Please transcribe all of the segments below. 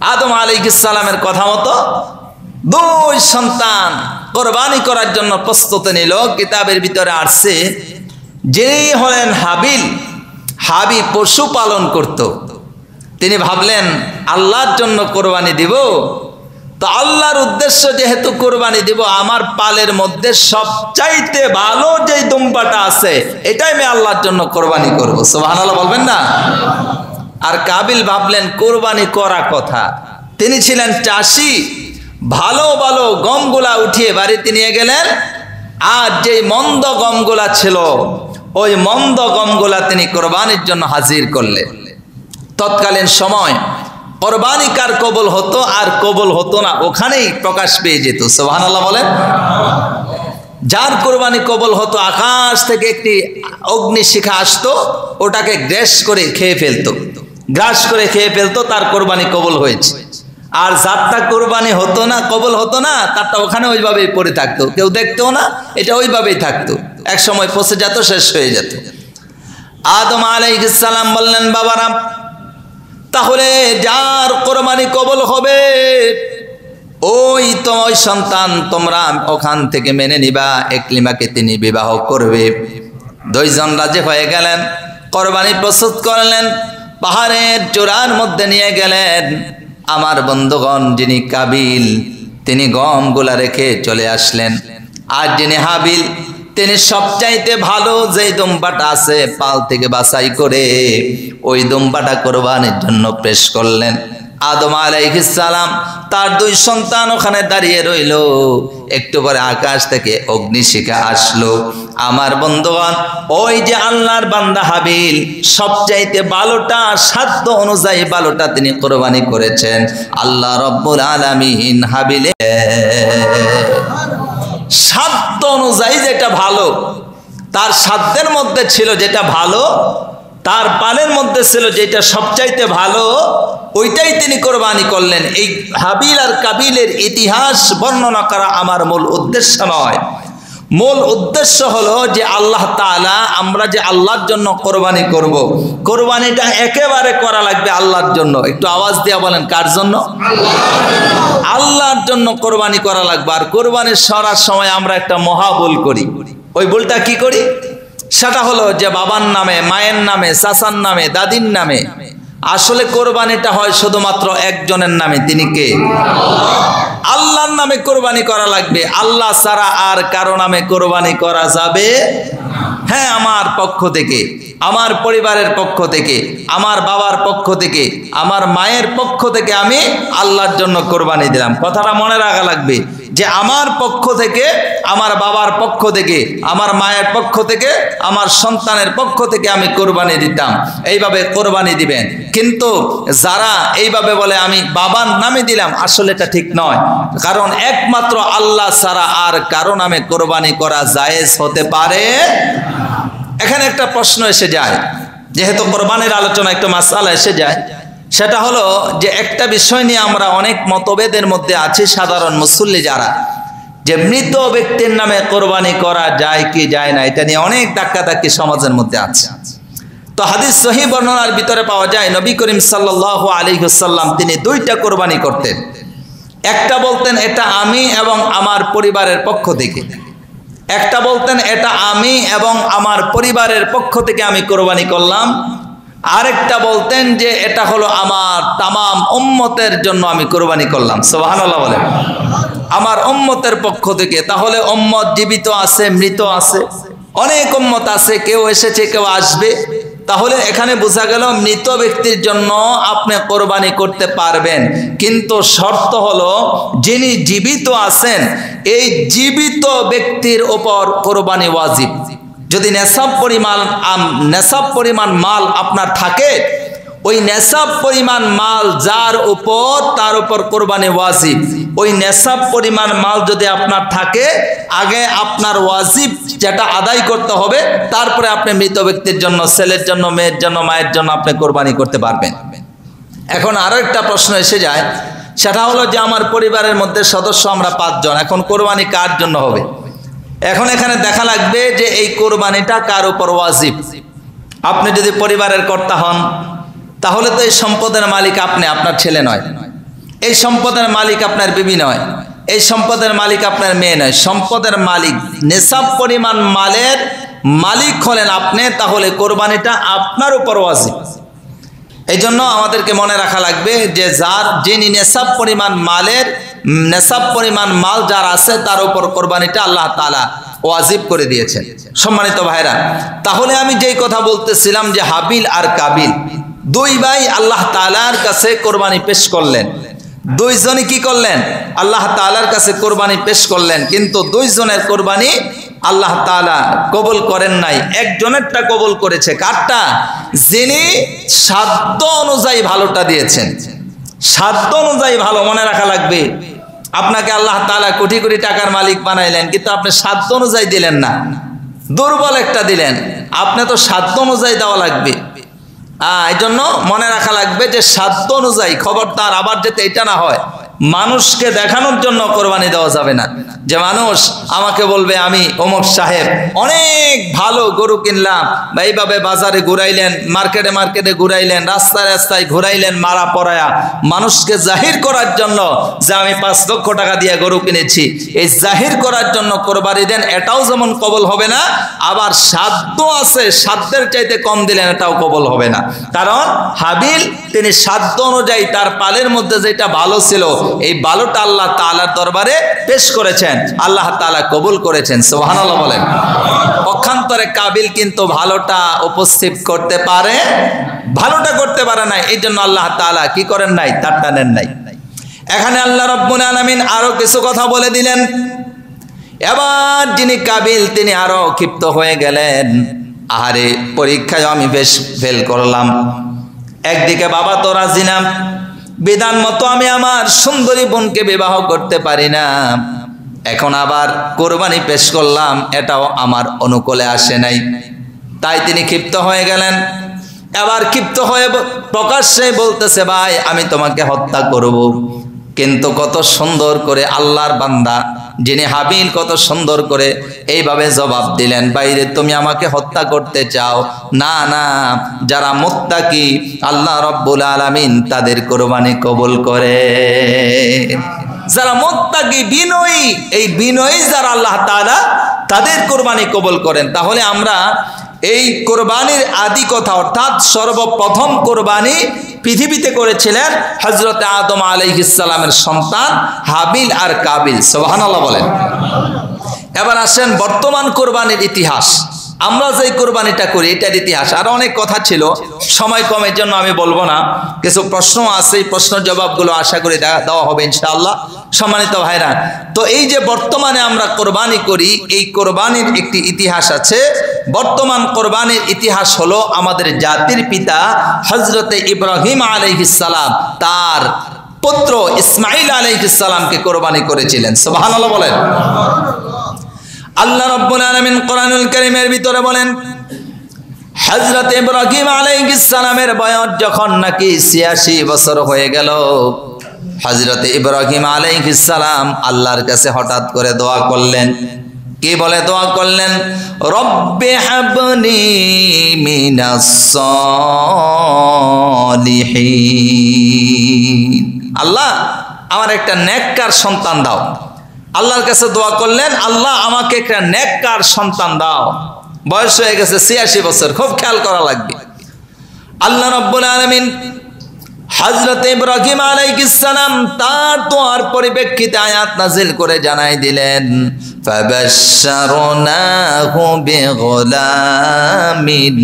আদম আলাইহিস সালামের কথা মতো দুই সন্তান কোরবানি করার জন্য প্রস্তুতি নিল। কিতাবের ভিতরে আসছে যিনি হলেন হাবিল, হাবিল পশু পালন করত। তিনি ভাবলেন আল্লাহর জন্য কোরবানি দিব, তো আল্লাহর উদ্দেশ্য যেহেতু কোরবানি দিব, আমার পালের মধ্যে সবচাইতে ভালো যে দুম্বাটা আছে এটাই আমি আল্লাহর জন্য কোরবানি করব। সুবহানাল্লাহ বলবেন না? আর কাবিল ভাবলেন কোরবানি করা কথা, তিনি ছিলেন চাষি, ভালো ভালো গমগুলা উঠিয়ে বাড়িতে নিয়ে গেলেন, আর যে মন্দ গমগুলা ছিল ওই মন্দ গমগুলা তিনি কোরবানির জন্য হাজির করলেন। তৎকালীন সময় কোরবানি কার কবুল হতো আর কবুল হতো না ওখানেই প্রকাশ পেয়ে যেত। সুবহানাল্লাহ বলেন। যার কোরবানি কবুল হতো, আকাশ থেকে একটি অগ্নিশিখা আসতো, ওটাকে গ্রাস করে খেয়ে ফেলতো, গ্রাস করে খেয়ে ফেলতো, তার কোরবানি কবুল হয়েছে। আর যারটা কোরবানি হতো না, কবুল হতো না, তারটা ওখানে ওইভাবেই পড়ে থাকতো, কেউ দেখতো না, এটা ওইভাবেই থাকতো, এক সময় পচে যেত, শেষ হয়ে যেত। আদম আলাইহিস সালাম বললেন, বাবারা তাহলে যার কোরবানি কবুল হবে ওই তো ওই সন্তান তোমরা ওখান থেকে মেনে নিবা, ইকরিমাকে তিনি বিবাহ করবে। দুইজন রাজি হয়ে গেলেন, কোরবানি প্রস্তুত করলেন, পাহাড়ের চূড়ার মধ্যে নিয়ে গেলেন। আমার বন্ধুগণ, যিনি কাবিল তিনি গমগুলা রেখে চলে আসলেন, আর যিনি হাবিল তিনি সবচাইতে ভালো যেই দুম্বাটা আছে পাল থেকে বাছাই করে ওই দুম্বাটা কোরবানির জন্য পেশ করলেন। আদম আলাইহিস সালাম তার দুই সন্তান ওখানে দাঁড়িয়ে রইল। একটু পরে আকাশ থেকে অগ্নিশিখা আসলো। আমার বন্ধুগণ, ওই যে আল্লাহর বান্দা হাবিল সবচাইতে ভালোটা, সাধ্য অনুযায়ী ভালোটা তিনি কোরবানি করেছেন। আল্লাহ রব্বুল আলামিন হাবিলের সাধ্য অনুযায়ী যেটা ভালো, তার সাধ্যের মধ্যে ছিল যেটা ভালো, তার পালের মধ্যে ছিল যেটা সবচাইতে ভালো, ওইটাই তিনি কোরবানি করলেন। এই হাবিল আর কাবিলের ইতিহাস বর্ণনা করা আমার মূল উদ্দেশ্য নয়। মূল উদ্দেশ্য হলো যে আল্লাহ তাআলা, আমরা যে আল্লাহর জন্য কোরবানি করব, কোরবানিটা একেবারে করা লাগবে আল্লাহর জন্য। একটু আওয়াজ দিয়ে বলেন, কার জন্য? আল্লাহর জন্য কোরবানি করা লাগবে। আর কোরবানির সরার সময় আমরা একটা মহা ভুল করি। ওই ভুলটা কি করি? সেটা হলো যে বাবার নামে, মায়ের নামে, চাচার নামে, দাদির নামে। আসলে কোরবানিটা হয় শুধুমাত্র একজনের নামে, তিনি কে? আল্লাহর নামে কোরবানি করা লাগবে। আল্লাহ ছাড়া আর কারো নামে কোরবানি করা যাবে? হ্যাঁ, আমার পক্ষ থেকে, আমার পরিবারের পক্ষ থেকে, আমার বাবার পক্ষ থেকে, আমার মায়ের পক্ষ থেকে আমি আল্লাহর জন্য কোরবানি দিলাম। কথাটা মনে রাখা লাগবে যে আমার পক্ষ থেকে, আমার বাবার পক্ষ থেকে, আমার মায়ের পক্ষ থেকে, আমার সন্তানের পক্ষ থেকে আমি কোরবানি দিতাম। এইভাবে কোরবানি দিবেন। কিন্তু যারা এইভাবে বলে আমি বাবার নামে দিলাম, আসলে এটা ঠিক নয়। কারণ একমাত্র আল্লাহ ছাড়া আর কারো নামে কোরবানি করা জায়েজ হতে পারে। এখানে একটা প্রশ্ন এসে যায়, যেহেতু কোরবানির আলোচনা, একটা মাসআলা এসে যায়। সেটা হলো যে একটা বিষয় নিয়ে আমরা অনেক মতভেদের মধ্যে আছি সাধারণ মুসল্লি যারা, যে মৃত ব্যক্তির নামে কোরবানি করা যায় কি যায় না, এটা নিয়ে অনেক ধাক্কাধাক্কি সমাজের মধ্যে আছে। তো হাদিস সহিহ বর্ণনার ভিতরে পাওয়া যায় নবী করিম সাল্লাল্লাহু আলাইহি ওয়াসাল্লাম তিনি দুইটা কোরবানি করতেন। একটা বলতেন এটা আমি এবং আমার পরিবারের পক্ষ থেকে, একটা বলতেন এটা আমি এবং আমার পরিবারের পক্ষ থেকে আমি কোরবানি করলাম, আরেকটা বলতেন যে এটা হলো আমার তামাম উম্মতের জন্য আমি কোরবানি করলাম। সুবহানাল্লাহ বলেন, আমার উম্মতের পক্ষ থেকে। তাহলে উম্মত জীবিত আছে, মৃত আছে, অনেক উম্মত আছে, কেউ এসেছে, কেউ আসবে। তাহলে এখানে বোঝা গেল মৃত ব্যক্তির জন্য আপনি কোরবানি করতে পারবেন, কিন্তু শর্ত হলো যিনি জীবিত আছেন এই জীবিত ব্যক্তির উপর কোরবানি ওয়াজিব। যদি নেশাব পরিমাণ মাল আপনার থাকে, ওই নেশাব পরিমাণ মাল যার উপর, তার উপর কোরবানি ওয়াজিব। ওই নেশাব পরিমাণ মাল যদি আপনার থাকে, আগে আপনার ওয়াজিব যেটা আদায় করতে হবে, তারপরে আপনি মৃত ব্যক্তির জন্য, ছেলের জন্য, মেয়ের জন্য, মায়ের জন্য আপনি কোরবানি করতে পারবেন। এখন আরো একটা প্রশ্ন এসে যায়, সেটা হলো যে আমার পরিবারের মধ্যে সদস্য আমরা 5 জন, এখন কোরবানি কার জন্য হবে? এখন এখানে দেখা লাগবে যে এই কোরবানিটা কার উপর ওয়াজিব। আপনি যদি পরিবারের কর্তা হন, তাহলে তো এই সম্পদের মালিক আপনি, আপনার ছেলে নয়। এই সম্পদের মালিক আপনার বিবি নয়, এই সম্পদের মালিক আপনার মেয়ে নয়, সম্পদের মালিক নেশাব পরিমাণ মালের মালিক হলেন আপনি, তাহলে কোরবানিটা আপনার উপর ওয়াজিব। এই জন্য আমাদেরকে মনে রাখা লাগবে যে যিনি নেশাব পরিমাণ মাল যার আছে তার উপর কোরবানিটা আল্লাহ তাআলা ওয়াজিব করে দিয়েছেন। সম্মানিত ভাইরা, তাহলে আমি যেই কথা বলতেছিলাম যে হাবিল আর কাবিল দুই ভাই আল্লাহ তাআলার কাছে কোরবানি পেশ করলেন। দুইজনই কি করলেন? আল্লাহ তাআলার কাছে কোরবানি পেশ করলেন, কিন্তু দুইজনের কোরবানি আল্লাহ তাআলা কবুল করেন নাই। একজনেরটা কবুল করেছে। কারটা? যিনি সাধ্য অনুযায়ী ভালোটা দিয়েছেন। সাধ্য অনুযায়ী ভালো, মনে রাখা লাগবে। আপনাকে আল্লাহ তাআলা কোটি কোটি টাকার মালিক বানাইলেন, কিন্তু আপনি সাধ্য অনুযায়ী দিলেন না, দুর্বল একটা দিলেন। আপনি তো সাধ্য অনুযায়ী দেওয়া লাগবে। এই জন্য মনে রাখা লাগবে যে সাধ্য অনুযায়ী। খবরদার আবার যাতে এটা না হয় মানুষকে দেখানোর জন্য কোরবানি দেওয়া যাবে না, যে মানুষ আমাকে বলবে আমি অমুক সাহেব অনেক ভালো গরু কিনলাম, বা এইভাবে বাজারে ঘুরাইলেন, মার্কেটে ঘুরাইলেন, রাস্তায় ঘুরাইলেন মারা পড়ায়া, মানুষকে জাহির করার জন্য যে আমি 5 লক্ষ টাকা দিয়ে গরু কিনেছি, এই জাহির করার জন্য কোরবানি দেন, এটাও যেমন কবল হবে না, আবার সাধ্য আছে সাধ্যের চাইতে কম দিলেন এটাও কবল হবে না। কারণ হাবিল তিনি সাধ্য অনুযায়ী তার পালের মধ্যে যেটা ভালো ছিল এই ভালোটা আল্লাহ তাআলার দরবারে পেশ করেছেন, আল্লাহ তাআলা কবুল করেছেন। সুবহানাল্লাহ বলেন। পক্ষান্তরে কাবিল কিন্তু ভালোটা উপস্থিত করতে পারে, ভালোটা করতে পারে না, এই জন্য আল্লাহ তাআলা কি করেন নাই? তারটা নেন নাই। এখানে আল্লাহ রাব্বুল আলামিন আরো কিছু কথা বলে দিলেন। এবার যিনি কাবিল তিনি আরো ক্ষিপ্ত হয়ে গেলেন, আহারে পরীক্ষায় আমি বেশ ফেল করলাম। একদিকে বাবা তো রাজি না, বিধান মতো আমি আমার সুন্দরী বোনকে বিবাহ করতে পারি না, এখন আবার কোরবানি পেশ করলাম, এটাও আমার অনুকূলে আসে নাই। তাই তিনি ক্ষিপ্ত হয়ে গেলেন। এবার ক্ষিপ্ত হয়ে প্রকাশ্যে বলতেছে, ভাই আমি তোমাকে হত্যা করব। কিন্তু কত সুন্দর করে আল্লাহর বান্দা যিনি হাবিল কত সুন্দর করে এইভাবে জবাব দিলেন, বাইরে তুমি আমাকে হত্যা করতে চাও? না না, যারা মুত্তাকি আল্লাহ রাব্বুল আলামিন তাদের কোরবানি কবুল করে। যারা মুত্তাকি বিনয়ী, এই বিনয়ী যারা আল্লাহ তাআলা তাদের কোরবানি কবুল করেন। তাহলে আমরা এই কোরবানির আদি কথা, অর্থাৎ সর্বপ্রথম কোরবানি পৃথিবীতে করেছিলেন হযরত আদম আলাইহিস সালামের সন্তান হাবিল আর কাবিল। সুবহানাল্লাহ বলেন। এবার আসেন বর্তমান কোরবানির ইতিহাস। আমরা যে কোরবানিটা করি এটার ইতিহাস। আর অনেক কথা ছিল, সময় কমের জন্য আমি বলবো না। কিছু প্রশ্ন আছে, এই প্রশ্নের জবাবগুলো আশা করি দেওয়া হবে ইনশাআল্লাহ। সম্মানিত ভাইরা, তো এই যে বর্তমানে আমরা কোরবানি করি, এই কোরবানির একটি ইতিহাস আছে। বর্তমান কোরবানির ইতিহাস হলো আমাদের জাতির পিতা হযরতে ইব্রাহিম আলাইহিস সালাম তার পুত্র ইসমাঈল আলাইহিস সালামকে কোরবানি করেছিলেন। সুবহানাল্লাহ বলেন। আল্লাহ রাব্বুল আলামিন কোরআনুল কারীমের ভিতরে বলেন, হযরত ইব্রাহিম আলাইহিস সালামের বয়স যখন নাকি ৮৬ বছর হয়ে গেল, হযরত ইব্রাহিম আলাইহিস সালাম আল্লাহর কাছে হঠাৎ করে দোয়া করলেন। কি বলে দোয়া করলেন? রব্বি হাবনি মিনাস সলিহিন। আল্লাহ আমার একটা নেককার সন্তান দাও। আল্লাহর কাছে দোয়া করলেন, আল্লাহ আমাকে একটা নেককার সন্তান দাও। বয়স হয়ে গেছে ৮৬ বছর, খুব খেয়াল করা লাগবে। আল্লাহ রাব্বুল আলামিন হযরত ইব্রাহিম আলাইহিস সালাম তার দোয়ার পরিপ্রেক্ষিতে আয়াত নাযিল করে জানাই দিলেন, ফাবাশশারনাহু বিগুলামিন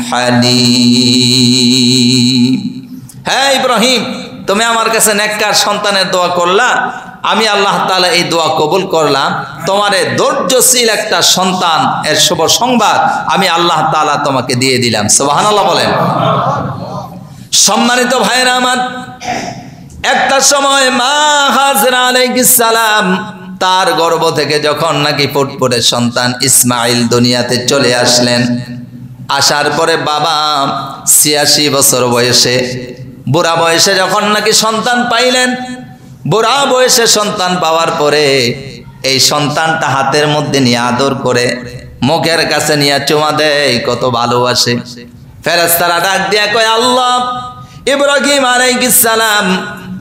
হালিম। হ্যাঁ ইব্রাহিম, তুমি আমার কাছে নেককার সন্তানের দোয়া করলা, আমি আল্লাহ তাআলা এই দোয়া কবুল করলাম। তোমার ধৈর্যশীল একটা সন্তান এর শুভ সংবাদ আমি আল্লাহ তাআলা তোমাকে দিয়ে দিলাম। সুবহানাল্লাহ বলেন। সম্মানিত ভাইরা আমার, একটা সময় মা হাজরা আলাইহিস সালাম তার গর্ভ থেকে যখন নাকি ফুটফুটে সন্তান ইসমাঈল দুনিয়াতে চলে আসলেন, আসার পরে বাবা ৮৬ বছর বয়সে, বুড়া বয়সে যখন নাকি সন্তান পাইলেন, বুড়া বয়সে সন্তান পাওয়ার পরে এই সন্তানটা হাতের মধ্যে নিয়ে আদর করে মুখের কাছে নিয়ে চুমা দেয়, কত ভালোবাসে। ফেরেশতারা ডাক দিয়া কয়, আল্লাহ ইব্রাহিম আলাইহিস সালাম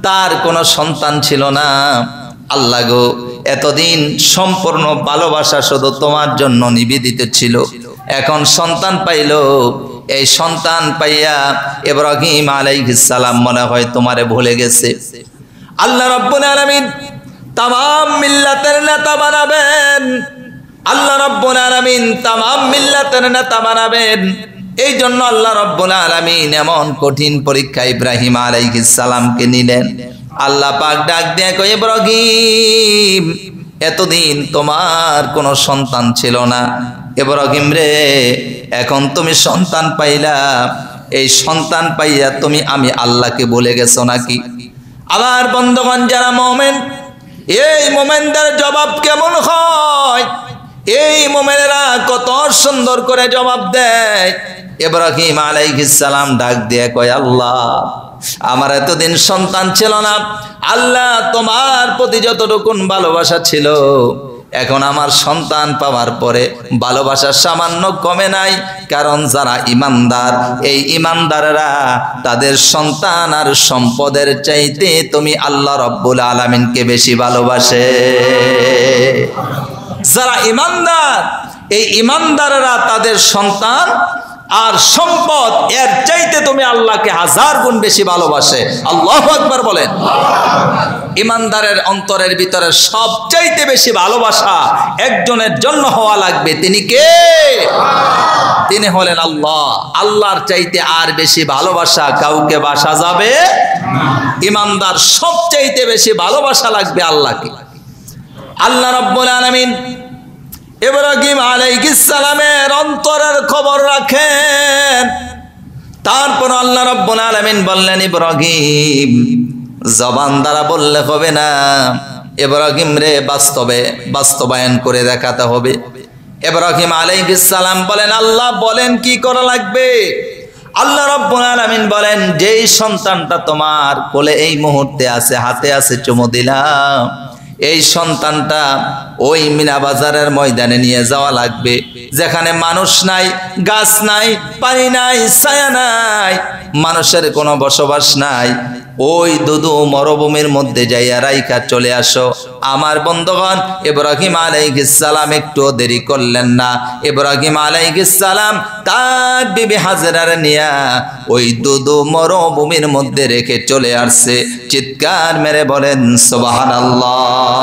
তার কোনো সন্তান ছিল না। আল্লাহ গো, এতদিন সম্পূর্ণ ভালোবাসা শুধু তোমার জন্য নিবেদিত ছিল, এখন সন্তান পাইল। এই সন্তান পাইয়া ইব্রাহিম আলাইহিস সালাম মনে হয় তোমারে ভুলে গেছে। আল্লাহ রাব্বুল আলামিন তামাম মিল্লাতের নেতা বানাবেন। আল্লাহ রাব্বুল আলামিন তামাম মিল্লাতের নেতা বানাবেন। এই জন্য আল্লাহ রাব্বুল আলামিন এমন কঠিন পরীক্ষা ইব্রাহিম আলাইহিস সালামকে নিলেন। আল্লাহ পাক ডাক দিয়ে কয়, ইব্রাহিম, এতদিন তোমার কোনো সন্তান ছিল না। ইব্রাহিম রে, এখন তুমি সন্তান পাইলা। এই সন্তান পাইয়া তুমি আমি আল্লাহকে বলে গেছো নাকি? আবার বন্ধুগণ যারা মুমিন, এই মুমিনদের জবাব কেমন হয়? এই মুমিনেরা কত সুন্দর করে জবাব দেয়। ইব্রাহিম আলাইহিস সালাম ডাক দিয়ে কয়, আল্লাহ, আমার এতদিন সন্তান ছিল না। আল্লাহ, তোমার প্রতি যতটুকুন ভালোবাসা ছিল, এখন আমার সন্তান পাওয়ার পরে ভালোবাসা সামান্য কমে নাই। কারণ যারা ইমানদার, এই ইমানদাররা তাদের সন্তান আর সম্পদের চাইতে তুমি আল্লাহ রাব্বুল আলামিনকে বেশি ভালোবাসে। যারা ইমানদার, এই ইমানদাররা তাদের সন্তান আর সম্পদ এর চাইতে তুমি আল্লাহকে 1000 গুণ বেশি ভালোবাসে। আল্লাহু আকবার বলেন। ইমানদারের অন্তরের ভিতরে সবচাইতে বেশি ভালোবাসা একজনের জন্য হওয়া লাগবে। তিনি কে? তিনি হলেন আল্লাহ। আল্লাহর চাইতে আর বেশি ভালোবাসা কাউকে বাসা যাবে না। ইমানদার সবচাইতে বেশি ভালোবাসা লাগবে আল্লাহকে। আল্লাহ রাব্বুল আলামিন ইব্রাহিম আলাইহিস সালামের অন্তরের খবর রাখেন। তারপর আল্লাহ রাব্বুল আলামিন বললেন, ইব্রাহিম, জবান দ্বারা বললে হবে না, ইব্রাহিম রে বাস্তবায়ন করে দেখাতে হবে। ইব্রাহিম আলাইহিস সালাম বলেন, আল্লাহ বলেন কি করা লাগবে? আল্লাহ রাব্বুল আলামিন বলেন, যেই সন্তানটা তোমার কোলে এই মুহূর্তে আছে, হাতে আছে, চুমু দিলাম, এই সন্তানটা ওই মিনা বাজারের ময়দানে নিয়ে যাওয়া লাগবে, যেখানে মানুষ নাই, গাছ নাই, পানি নাই, ছায়া নাই, মানুষের কোনো বসবাস নাই। ওই দুদু মরুভূমির মধ্যে যাইয়া রাইখা চলে আসো। আমার বন্ধুগণ, ইব্রাহিম আলাইহিস সালাম একটু দেরি করলেন না। ইব্রাহিম আলাইহিস সালাম তার বিবি হাজেরার নিয়া ওই দুদু মরুভূমির মধ্যে রেখে চলে আসছে। চিৎকার মেরে বলেন সুবহানাল্লাহ।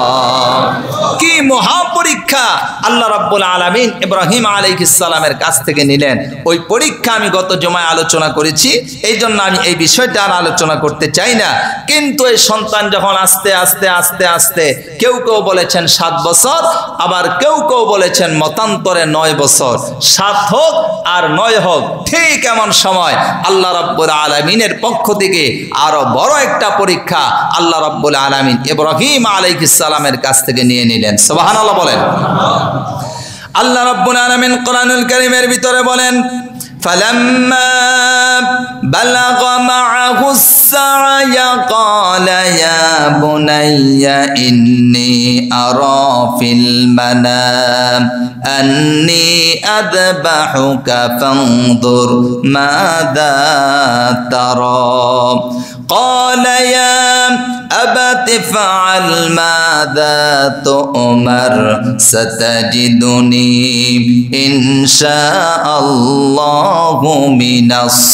কি মহা পরীক্ষা আল্লাহ রাব্বুল আলামিন ইব্রাহিম আলাইহিস সালামের কাছ থেকে নিলেন। ওই পরীক্ষা আমি গত জুমায় আলোচনা করেছি, এই জন্য আমি এই বিষয়টা আর আলোচনা করতে চাই না। কিন্তু এই সন্তান যখন আস্তে আস্তে আস্তে আস্তে, কেউ কেউ বলেছেন 7 বছর, আবার কেউ কেউ বলেছেন মতান্তরে 9 বছর, 7 হোক আর 9 হোক, ঠিক এমন সময় আল্লাহ রাব্বুল আলামিনের পক্ষ থেকে আরো বড় একটা পরীক্ষা আল্লাহ রাব্বুল আলামিন ইব্রাহিম আলাইহিস সালামের কাছ থেকে নিয়ে নিলেন। সুবহানাল্লাহ বলেন। আল্লাহ রাব্বুল আলামিন কোরআনুল কারীমের ভিতরে বলেন, فلما بلغ معه السعي قال يا بني إني أرى في المنام أني أذبحك فانظر ماذا ترى قال يا أبت افعل ماذا تؤمر ستجدني إن شاء الله من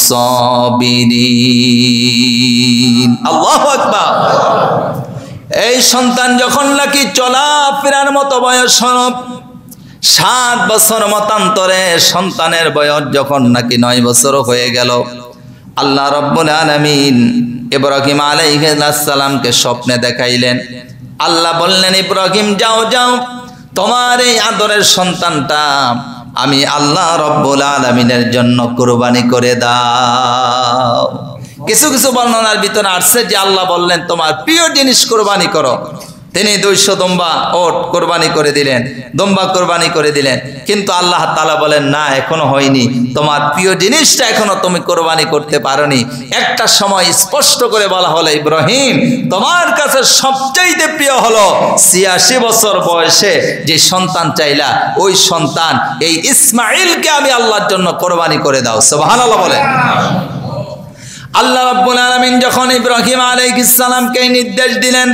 الصابرين। আল্লাহু আকবার। এই সন্তান যখন নাকি চলাফেরার মতো বয়স হল, 7 বছর মতান্তরে সন্তানের বয়স যখন নাকি 9 বছর হয়ে গেল, আল্লাহ রাব্বুল আলামিন ইব্রাহিম আলাইহিস সালামকে স্বপ্নে দেখাইলেন। আল্লাহ বললেন, ইব্রাহিম যাও যাও, তোমার এই আদরের সন্তানটা আমি আল্লাহ রাব্বুল আলামিনের জন্য কুরবানি করে দাও। কিছু কিছু বর্ণনার ভিতরে আসছে যে আল্লাহ বললেন তোমার প্রিয় জিনিস কুরবানি করো। তিনি 200 দুম্বা ওট কোরবানি করে দিলেন, দুম্বা কোরবানি করে দিলেন। কিন্তু আল্লাহ তাআলা বলেন, না, এখনো হয়নি, তোমার প্রিয় জিনিসটা এখনো তুমি কোরবানি করতে পারোনি। একটা সময় স্পষ্ট করে বলা হলো, ইব্রাহিম, তোমার কাছে সবচেয়ে প্রিয় হলো 86 বছর বয়সে যে সন্তান চাইলা, ওই সন্তান এই ইসমাঈলকে আমি আল্লাহর জন্য কোরবানি করে দাও। সুবহানাল্লাহ বলেন। আল্লাহ রাব্বুল আলামিন যখন ইব্রাহিম আলাইহিস সালামকে নির্দেশ দিলেন,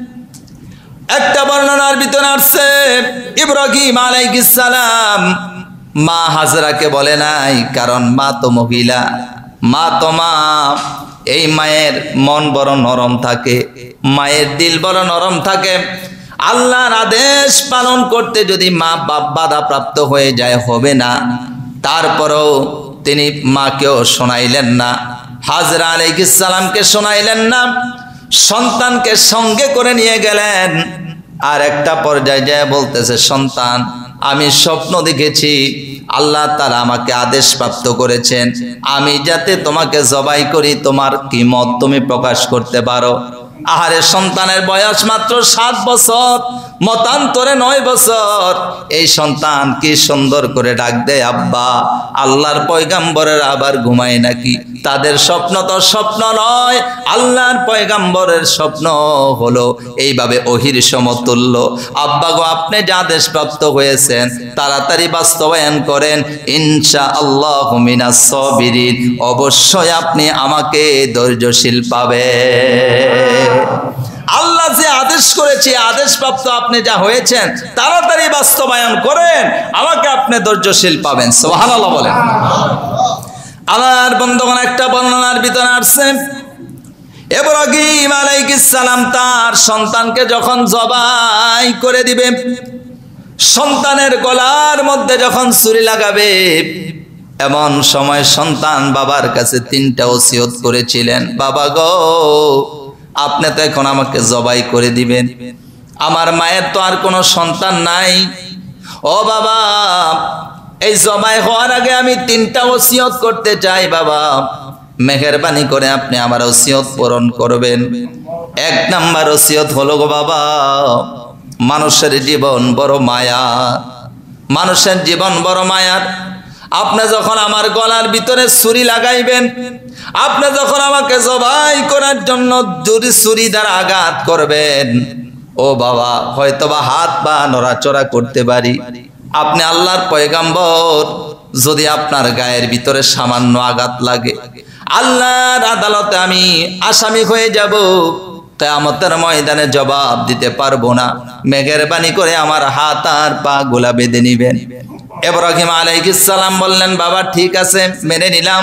একটা বর্ণনার ভিতরে আসছে ইব্রাহিম আলাইহিস সালাম মা হাজরাকে বলে নাই, কারণ মা তো মহিলা, মা তো মা। এই মায়ের মন বড় নরম থাকে, মায়ের দিল বড় নরম থাকে। আল্লাহর আদেশ পালন করতে যদি মা বাপ বাধা প্রাপ্ত হয়ে যায় হবে না, তারপরেও তিনি মাকেও শোনাইলেন না, হাজরা আলাইহিস সালামকে শোনাইলেন না, সন্তানকে সঙ্গে করে নিয়ে গেলেন। আর একটা পর্যায়ে যায় বলতেছে, সন্তান আমি স্বপ্ন দেখেছি, আল্লাহ তাআলা আমাকে আদেশ প্রাপ্ত করেছেন আমি যাতে তোমাকে জবাই করি, তোমার কি মত তুমি প্রকাশ করতে পারো। আহারে, সন্তানের বয়স মাত্র 7 বছর, মতান্তরে 9 বছর। এই সন্তান কি সুন্দর করে ডাক দেয় আব্বা। আল্লাহর পয়গাম্বরের আবার ঘুমায় নাকি? তাদের স্বপ্ন তো স্বপ্ন নয়, আল্লাহর পয়গাম্বরের স্বপ্ন হলো এইভাবে ওহির সমতুল্য। আব্বা গো, আপনি যে আদেশ প্রাপ্ত হয়েছেন তাড়াতাড়ি বাস্তবায়ন করেন, ইনশাআল্লাহু মিনাস সাবিরিন, অবশ্যই আপনি আমাকে ধৈর্যশীল পাবেন। আল্লাহ যে আদেশ করেছে, আদেশ প্রাপ্ত আপনি যা হয়েছেন তাড়াতাড়ি বাস্তবায়ন করেন, আমাকে আপনি ধৈর্যশীল পাবেন। সুবহানাল্লাহ বলেন। আমার বন্ধুগণ, একটা বর্ণনার ভিতরে আসছে ইব্রাহিম আলাইহিস সালাম তার সন্তানকে যখন জবাই করে দিবে, সন্তানের গলার মধ্যে যখন ছুরি লাগাবে, এমন সময় সন্তান বাবার কাছে 3টা ওসিয়ত করেছিলেন, বাবা গো আপনি তো এখন আমাকে জবাই করে দিবেন, আমার মায়ের তো আর কোনো সন্তান নাই। ও বাবা, এই জবাই হওয়ার আগে আমি 3টা ওসিয়ত করতে চাই, বাবা মেহেরবানি করে আপনি আমার ওসিয়ত পূরণ করবেন। 1 নাম্বার ওসিয়ত হলো গো বাবা, মানুষের জীবন বড় মায়ার, মানুষের জীবন বড় মায়ার। আপনি যখন আমার গলার ভিতরে ছুরি লাগাইবেন, আপনি যখন আমাকে জবাই করার জন্য যদি ছুরি দ্বারা আঘাত করবেন, ও বাবা হয়তোবা হাত পা নড়াচড়া করতে পারি, আপনি আল্লাহর পয়গাম্বর, যদি আপনার গায়ের ভিতরে সামান্য আঘাত লাগে আল্লাহর আদালতে আমি আসামি হয়ে যাব, কিয়ামতের ময়দানে জবাব দিতে পারবো না, মেহেরবানি করে আমার হাত আর পা গুলা বেঁধে নিবেন। ইব্রাহিম আলাইহিস সালাম বললেন, বাবা ঠিক আছে মেনে নিলাম।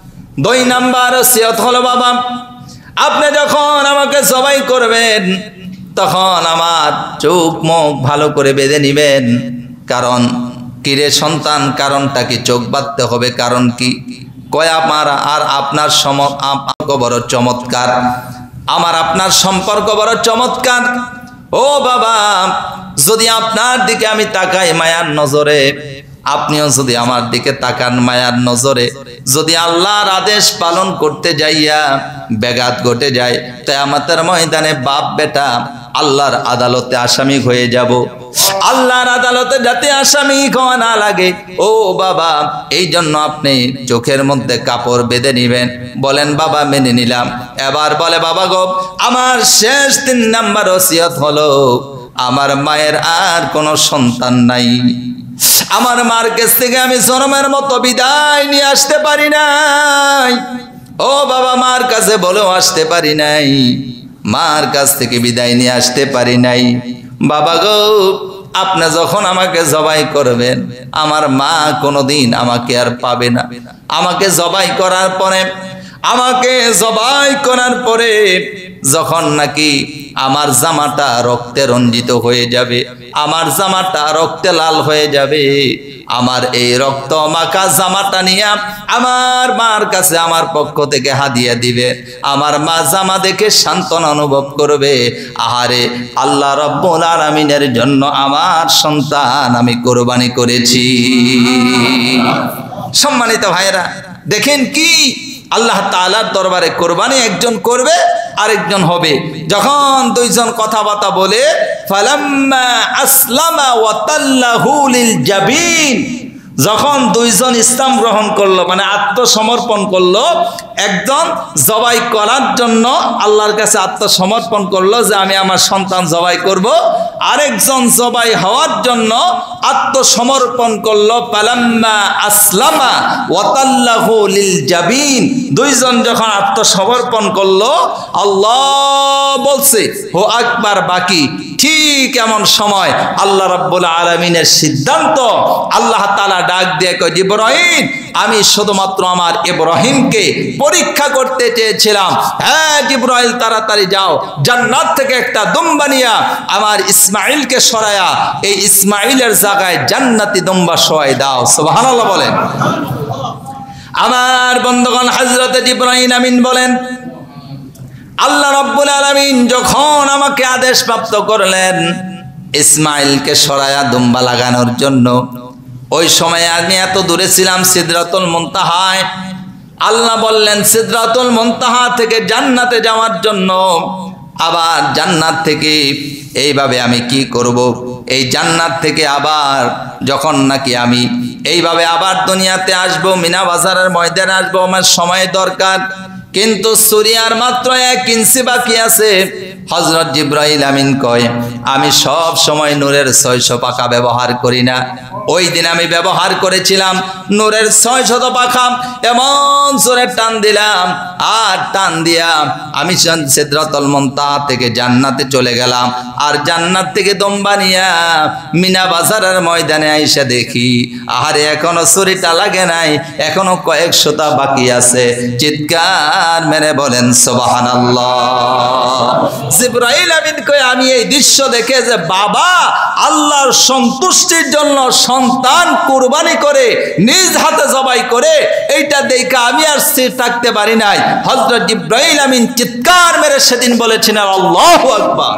2 নাম্বার ওসিয়ত হলো, বাবা আপনি যখন আমাকে জবাই করবেন তখন আমার চোখ মুখ ভালো করে বেঁধে নিবেন। কারণ কিরে সন্তান, কারণটা কি? চোখ বাঁধতে হবে, কারণ কি? কয় আমার আর আপনার সম্পর্ক বড় চমৎকার, আমার আপনার সম্পর্ক বড় চমৎকার। ও বাবা, যদি আপনার দিকে আমি তাকাই মায়ার নজরে, আপনিও যদি আমার দিকে তাকান মায়ার নজরে, যদি আল্লাহর আদেশ পালন করতে যাইয়া ব্যাঘাত ঘটে যায়, কিয়ামতের ময়দানে বাপ বেটা আল্লাহর আদালতে আসামি হয়ে যাব। আল্লাহর আদালতে যাতে আসামি হওয়া না লাগে, ও বাবা এই জন্য আপনি চোখের মধ্যে কাপড় বেঁধে নিবেন। বলেন বাবা মেনে নিলাম। এবার বলে, বাবা গো আমার শেষ 3 নাম্বার ওসিয়ত হলো, আমার মায়ের আর কোনো সন্তান নাই, আমার মার কাছ থেকে আমি জনমের মতো বিদায় নিয়ে আসতে পারি নাই। ও বাবা, মার কাছে বলেও আসতে পারি নাই, মার কাছ থেকে বিদায় নিয়ে আসতে পারি নাই। বাবা গো, আপনি যখন আমাকে জবাই করবেন আমার মা কোনোদিন আমাকে আর পাবে না। আমাকে জবাই করার পরে যখন নাকি আমার জামাটা রক্তে রঞ্জিত হয়ে যাবে, আমার জামাটা রক্তে লাল হয়ে যাবে, আমার এই রক্ত মাখা জামাটা নিয়ে আমার মার কাছে আমার পক্ষ থেকে হাদিয়া দিবে। আমার মা জামা দেখে সান্ত্বনা অনুভব করবে, আহারে আল্লাহ রাব্বুল আলামিনের জন্য আমার সন্তান আমি কোরবানি করেছি। সম্মানিত ভাইরা, দেখেন কি আল্লাহ তাআলার দরবারে কোরবানি একজন করবে আরেকজন হবে। যখন 2 জন কথাবার্তা বলে, ফালাম্মা আসলামা ওয়া তাল্লাহু লিল জাবিন, যখন 2 জন ইসলাম গ্রহণ করলো, মানে আত্মসমর্পণ করলো, একজন জবাই করার জন্য আল্লাহর কাছে আত্মসমর্পণ করলো যে আমি আমার সন্তান জবাই করব, আরেকজন জবাই হওয়ার জন্য আত্মসমর্পণ করলো। পালাম্মা আসলামা ওয়াতাল্লাহু লিল জাবিন, দুইজন যখন আত্মসমর্পণ করলো, আল্লাহ বলছে হো আকবার বাকি। ঠিক এমন সময় আল্লাহ রাব্বুল আলামিনের সিদ্ধান্ত, আল্লাহ তাআলা ডাক দিয়ে কয়, ইব্রাহিম আমি শুধুমাত্র আমার ইব্রাহিমকে পরীক্ষা করতে চেয়েছিলাম। হ্যাঁ জিবরাইল, তাড়াতাড়ি যাও, জান্নাত থেকে একটা দুম্বা নিয়া আমার ইসমাইলকে সরায়া এই ইসমাইলের জায়গায় জান্নাতি দুম্বা শোয়াই দাও। সুবহানাল্লাহ বলেন। আমার বন্ধুগণ, হযরত ইব্রাহিম আমিন বলেন, আল্লাহ রাব্বুল আলামিন যখন আমাকে আদেশ প্রাপ্ত করলেন ইসমাইলকে সরায়া দুম্বা লাগানোর জন্য, ওই সময় আমি এত দূরে ছিলাম সিদরাতুল মুনতাহায়। আল্লাহ বললেন সিদরাতুল মুনতাহা থেকে জান্নাতে যাওয়ার জন্য, আবার জান্নাত থেকে এইভাবে আমি কি করব, এই জান্নাত থেকে আবার যখন নাকি আমি এইভাবে আবার দুনিয়াতে আসব, মিনা বাজারের ময়দানে আসবো, আমার সময় দরকার, কিন্তু সূরিয়ার মাত্র 1 ইঞ্চি বাকি আছে। হযরত জিবরাইল আমিন কয়, আমি সব সময় নূরের 600 পাখা ব্যবহার করি না। ওই দিন আমি ব্যবহার করেছিলাম নূরের 600 পাখা। এমন জোরে টান দিলাম, আর টান দিয়া আমি সিদরাতুল মুনতাহা থেকে জান্নাতে চলে গেলাম। আর জান্নাত থেকে দম্বা নিয়া মিনা বাজারের ময়দানে আইসা দেখি, আরে এখনো ছুরিটা লাগে নাই, এখনো কয়েকশোটা বাকি আছে। চিৎকার মেরে বলেন সুবহানাল্লাহ। জিবরাইল আমিন কয়, আমি এই দৃশ্য দেখে যে বাবা আল্লাহর সন্তুষ্টির জন্য সন্তান কুরবানি করে নিজ হাতে জবাই করে, এইটা দেখে আমি আর স্থির থাকতে পারি নাই। হযরত জিবরাইল আমিন চিৎকার মেরে সেদিন বলেছেন আল্লাহু আকবার।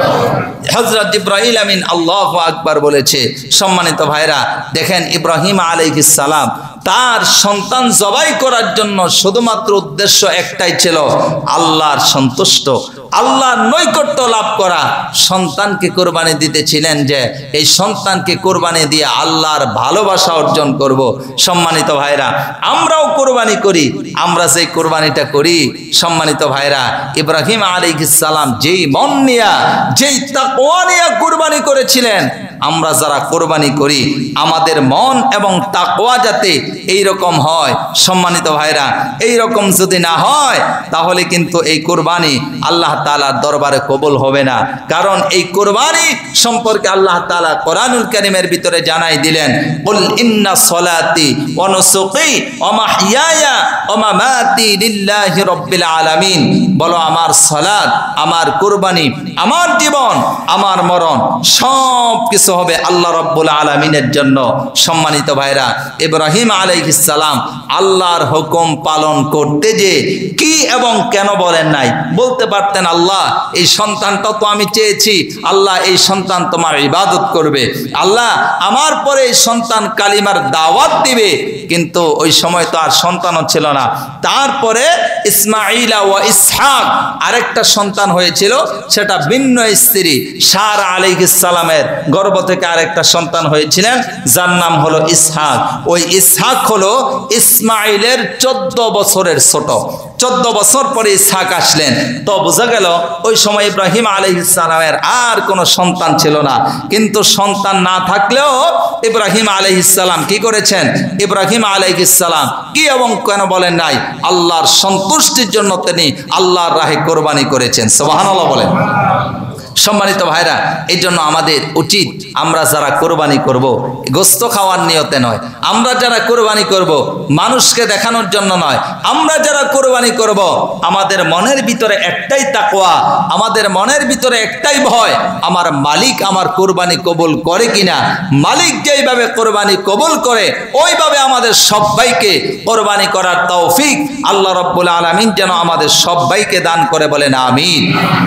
হযরত জিবরাইল আমিন আল্লাহু আকবার বলেছে। সম্মানিত ভাইরা, দেখেন ইব্রাহিম আলাইহিস সালাম তার সন্তান জবাই করার জন্য শুধুমাত্র উদ্দেশ্য একটাই ছিল, আল্লাহর সন্তুষ্ট, আল্লাহর নৈকট্য লাভ করা। সন্তানকে কোরবানি দিতেছিলেন যে এই সন্তানকে কোরবানি দিয়ে আল্লাহর ভালোবাসা অর্জন করব। সম্মানিত ভাইরা, আমরাও কোরবানি করি। আমরা যে কোরবানিটা করি সম্মানিত ভাইরা, ইব্রাহিম আলাইহিস সালাম যেই মন নিয়া, যেই তাকওয়া নিয়া কোরবানি করেছিলেন, আমরা যারা কোরবানি করি আমাদের মন এবং তাকওয়া যাতে এই রকম হয়। সম্মানিত ভাইরা, এই রকম যদি না হয় তাহলে কিন্তু এই কোরবানি আল্লাহ তাআলার দরবারে কবুল হবে না। কারণ এই কোরবানি সম্পর্কে আল্লাহ তাআলা কোরআনুল কারীমের ভিতরে জানাই দিলেন, কুল ইন্না সলাতি ওয়া নুসুকি ওয়া মাহইয়ায়া ওয়া মামাতি লিল্লাহি রাব্বিল আলামিন। বলো আমার সালাত, আমার কোরবানি, আমার জীবন, আমার মরণ সব কিছু হবে আল্লাহ রাব্বুল আলামিনের জন্য। সম্মানিত ভাইরা, ইব্রাহিম আলাইহিস সালাম আল্লাহর হুকুম পালন করতে যে কি এবং কেন বলেন নাই, বলতে পারতেন আল্লাহ এই সন্তানটা তো আমি চেয়েছি, আল্লাহ এই সন্তান তোমার ইবাদত করবে, আল্লাহ আমার পরে এই সন্তান কালিমার দাওয়াত দিবে, কিন্তু ওই সময় তো আর সন্তানও ছিল না। তারপরে ইসমাঈল ওয়া ইসহাক আরেকটা সন্তান হয়েছিল, সেটা ভিন্ন স্ত্রী সারা আলাইহিস সালামের গর্ভ থেকে আরেকটা সন্তান হয়েছিলেন, যার নাম হলো ইসহাক। ওই ইসহাক হলো ইসমাঈলের 14 বছরের ছোট। 14 বছর পরে ইসহাক আসলেন। তো বোঝা গেল ওই সময় ইব্রাহিম আলাইহিস সালামের আর কোনো সন্তান ছিল না। কিন্তু সন্তান না থাকলেও ইব্রাহিম আলাইহিস সালাম কি করেছেন? ইব্রাহিম আলাইহিস সালাম কি এবং কেন বলেন নাই, আল্লাহর সন্তুষ্টির জন্য তিনি আল্লাহর রাহে কোরবানি করেছেন। সুবহানাল্লাহ বলেন। সম্মানিত ভাইরা, এই জন্য আমাদের উচিত আমরা যারা কোরবানি করব গোস্ত খাওয়ার নিয়তে নয়, আমরা যারা কোরবানি করব মানুষকে দেখানোর জন্য নয়, আমরা যারা কোরবানি করব আমাদের মনের ভিতরে একটাই তাকওয়া, আমাদের মনের ভিতরে একটাই ভয়, আমার মালিক আমার কোরবানি কবুল করে কিনা। মালিক যেইভাবে কোরবানি কবুল করে ওইভাবে আমাদের সবাইকে কোরবানি করার তৌফিক আল্লাহ রাব্বুল আলামিন যেন আমাদের সবাইকে দান করে, বলেন আমিন।